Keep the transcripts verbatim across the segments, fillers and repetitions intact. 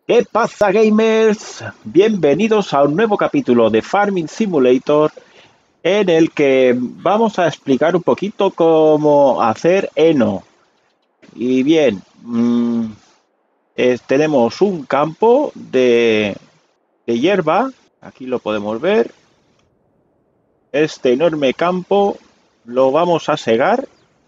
¿Qué pasa, gamers? Bienvenidos a un nuevo capítulo de Farming Simulator en el que vamos a explicar un poquito cómo hacer heno. Y bien, mmm, eh, tenemos un campo de, de hierba, aquí lo podemos ver. Este enorme campo lo vamos a segar.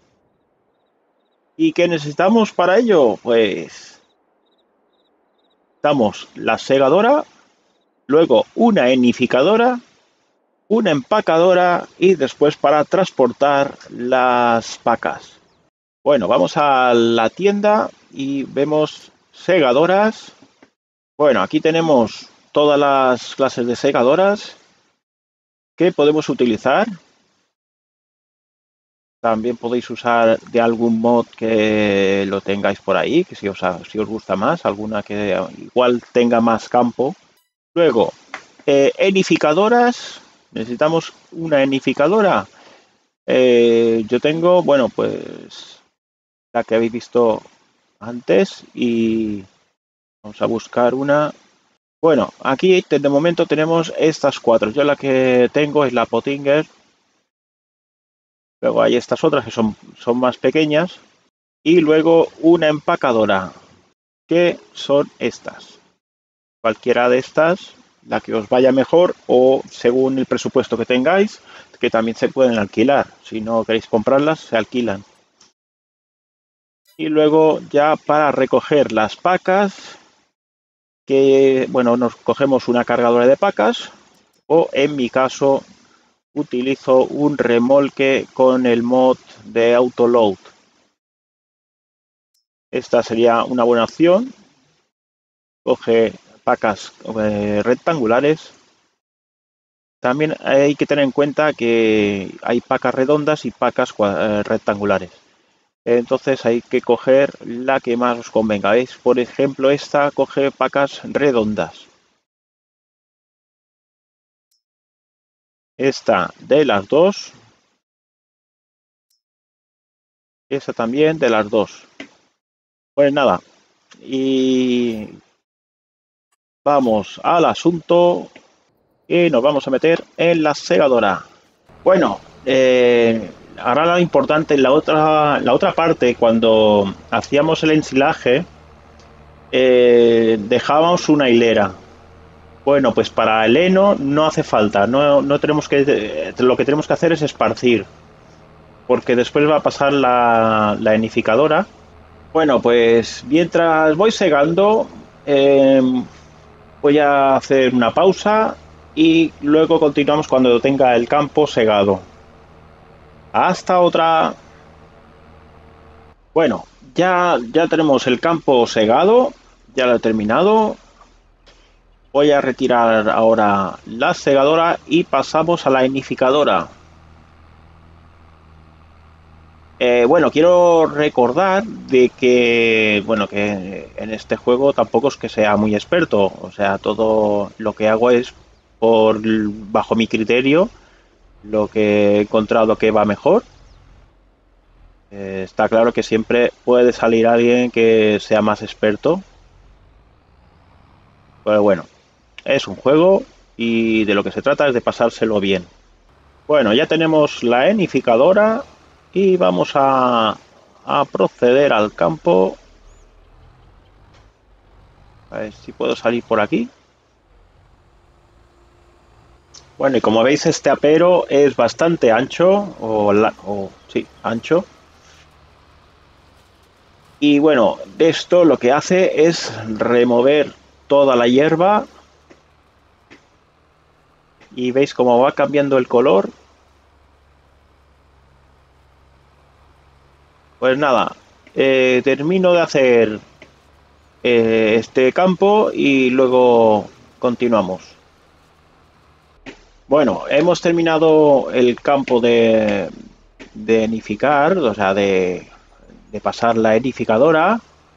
¿Y qué necesitamos para ello? Pues necesitamos la segadora, luego una enificadora, una empacadora y después para transportar las vacas. Bueno, vamos a la tienda y vemos segadoras. Bueno, aquí tenemos todas las clases de segadoras que podemos utilizar. También podéis usar de algún mod que lo tengáis por ahí, que si os, si os gusta más, alguna que igual tenga más campo. Luego, eh, enificadoras. Necesitamos una enificadora. Eh, yo tengo, bueno, pues la que habéis visto antes y vamos a buscar una. Bueno, aquí de momento tenemos estas cuatro. Yo la que tengo es la Pottinger. Luego hay estas otras que son, son más pequeñas. Y luego una empacadora, que son estas. Cualquiera de estas, la que os vaya mejor o según el presupuesto que tengáis, que también se pueden alquilar. Si no queréis comprarlas, se alquilan. Y luego ya para recoger las pacas, que bueno, nos cogemos una cargadora de pacas o en mi caso utilizo un remolque con el mod de autoload. Esta sería una buena opción. Coge pacas eh, rectangulares. También hay que tener en cuenta que hay pacas redondas y pacas eh, rectangulares. Entonces hay que coger la que más os convenga. ¿Veis? Por ejemplo, esta coge pacas redondas. Esta de las dos. Esta también de las dos. Pues nada. Y vamos al asunto. Y nos vamos a meter en la segadora. Bueno, eh, ahora lo importante, en la otra, la otra parte, cuando hacíamos el ensilaje, eh, dejábamos una hilera. Bueno, pues para el heno no hace falta, no, no tenemos que, lo que tenemos que hacer es esparcir, porque después va a pasar la, la enificadora. Bueno, pues mientras voy segando, eh, voy a hacer una pausa y luego continuamos cuando tenga el campo segado. Hasta otra. Bueno, ya, ya tenemos el campo segado, ya lo he terminado. Voy a retirar ahora la segadora y pasamos a la enificadora. Eh, bueno, quiero recordar de que, bueno, que en este juego tampoco es que sea muy experto. O sea, todo lo que hago es por bajo mi criterio, lo que he encontrado que va mejor. Eh, está claro que siempre puede salir alguien que sea más experto. Pero bueno, es un juego y de lo que se trata es de pasárselo bien. Bueno, ya tenemos la enificadora y vamos a, a proceder al campo. A ver si puedo salir por aquí. Bueno, y como veis este apero es bastante ancho, o, la, o sí, ancho. Y bueno, de esto lo que hace es remover toda la hierba. Y veis cómo va cambiando el color. Pues nada, eh, termino de hacer eh, este campo y luego continuamos. Bueno, hemos terminado el campo de, de enificar, o sea, de, de pasar la enificadora.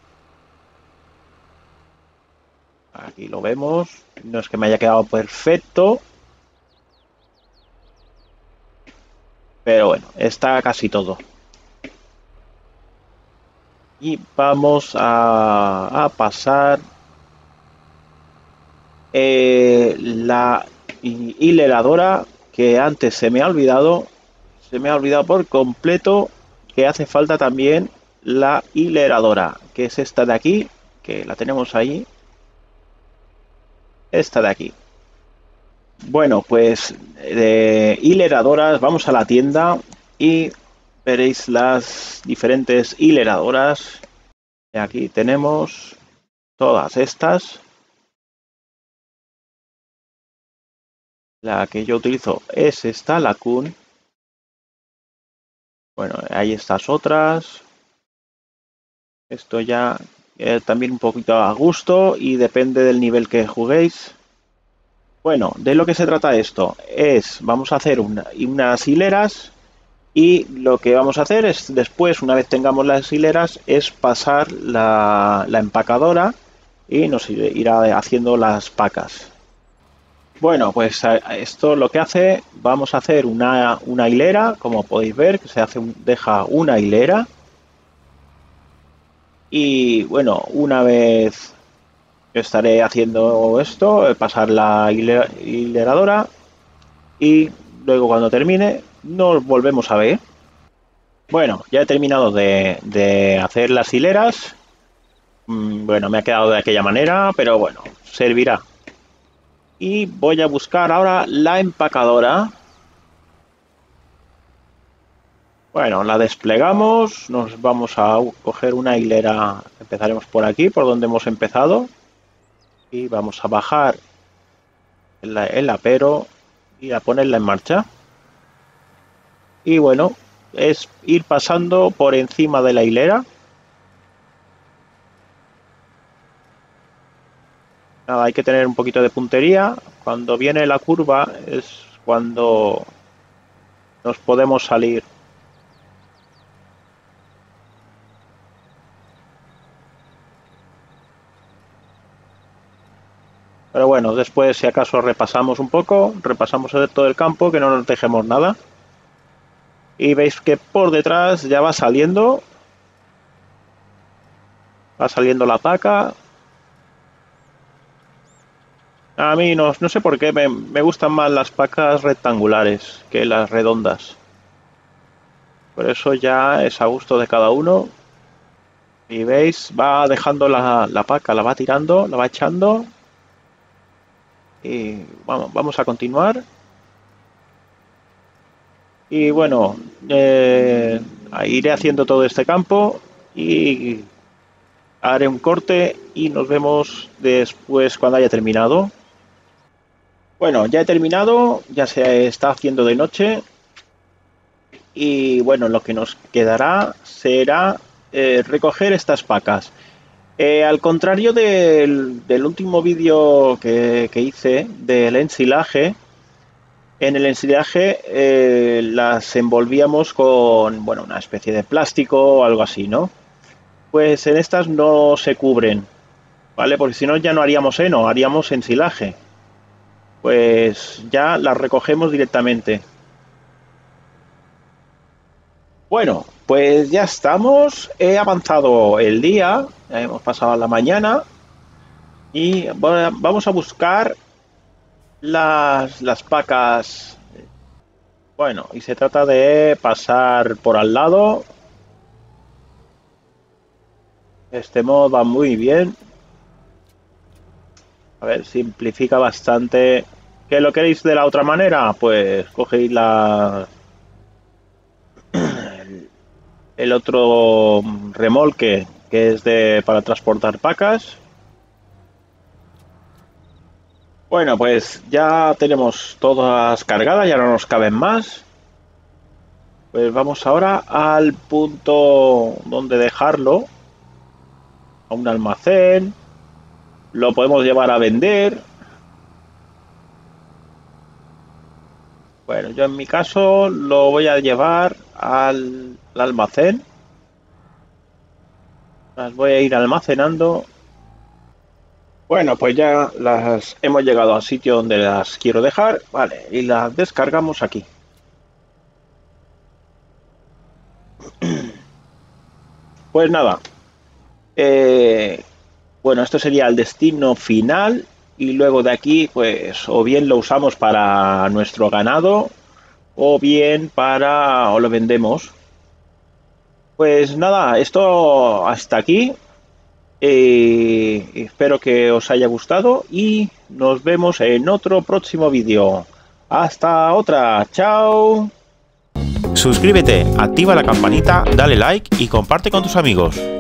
Aquí lo vemos. No es que me haya quedado perfecto, pero bueno, está casi todo. Y vamos a, a pasar eh, la hileradora, que antes se me ha olvidado, se me ha olvidado por completo que hace falta también la hileradora, que es esta de aquí, que la tenemos ahí, esta de aquí. Bueno, pues de hileradoras vamos a la tienda y veréis las diferentes hileradoras. Aquí tenemos todas estas. La que yo utilizo es esta, la Kun. Bueno, hay estas otras. Esto ya eh, también un poquito a gusto y depende del nivel que juguéis. Bueno, de lo que se trata esto es, vamos a hacer una, unas hileras y lo que vamos a hacer es después, una vez tengamos las hileras, es pasar la, la empacadora y nos irá haciendo las pacas. Bueno, pues esto lo que hace, vamos a hacer una, una hilera, como podéis ver, que se hace un, deja una hilera. Y bueno, una vez que estaré haciendo esto, pasar la hilera, hileradora y luego cuando termine nos volvemos a ver. Bueno, ya he terminado de, de hacer las hileras. Bueno, me ha quedado de aquella manera, pero bueno, servirá. Y voy a buscar ahora la empacadora. Bueno, la desplegamos, nos vamos a coger una hilera, empezaremos por aquí, por donde hemos empezado, y vamos a bajar el, el apero y a ponerla en marcha. Y bueno, es ir pasando por encima de la hilera. Nada, hay que tener un poquito de puntería. Cuando viene la curva es cuando nos podemos salir. Pero bueno, después si acaso repasamos un poco, repasamos todo el campo, que no nos dejemos nada. Y veis que por detrás ya va saliendo, va saliendo la paca. A mí no, no sé por qué, me, me gustan más las pacas rectangulares que las redondas. Por eso ya es a gusto de cada uno. Y veis, va dejando la, la paca, la va tirando, la va echando. Y vamos, vamos a continuar. Y bueno, eh, iré haciendo todo este campo y haré un corte y nos vemos después cuando haya terminado. Bueno, ya he terminado, ya se está haciendo de noche y bueno, lo que nos quedará será eh, recoger estas pacas. Eh, al contrario del, del último vídeo que, que hice del ensilaje, en el ensilaje eh, las envolvíamos con bueno, una especie de plástico o algo así, ¿no? Pues en estas no se cubren, ¿vale? Porque si no ya no haríamos heno, haríamos ensilaje. Pues ya las recogemos directamente. Bueno, pues ya estamos. He avanzado el día, ya hemos pasado la mañana y vamos a buscar las, las pacas. Bueno, y se trata de pasar por al lado. Este modo va muy bien. A ver, simplifica bastante. ¿Qué lo queréis de la otra manera? Pues cogéis la el otro remolque que es de para transportar pacas. Bueno, pues ya tenemos todas cargadas, ya no nos caben más. Pues vamos ahora al punto donde dejarlo, a un almacén. Lo podemos llevar a vender. Bueno, yo en mi caso lo voy a llevar al, al almacén. Las voy a ir almacenando. Bueno, pues ya las hemos llegado al sitio donde las quiero dejar. Vale, y las descargamos aquí. Pues nada. Eh, bueno, esto sería el destino final. y luego de aquí, pues, o bien lo usamos para nuestro ganado, o bien para, o lo vendemos. Pues nada, esto hasta aquí. Eh, espero que os haya gustado y nos vemos en otro próximo vídeo. Hasta otra, chao. Suscríbete, activa la campanita, dale like y comparte con tus amigos.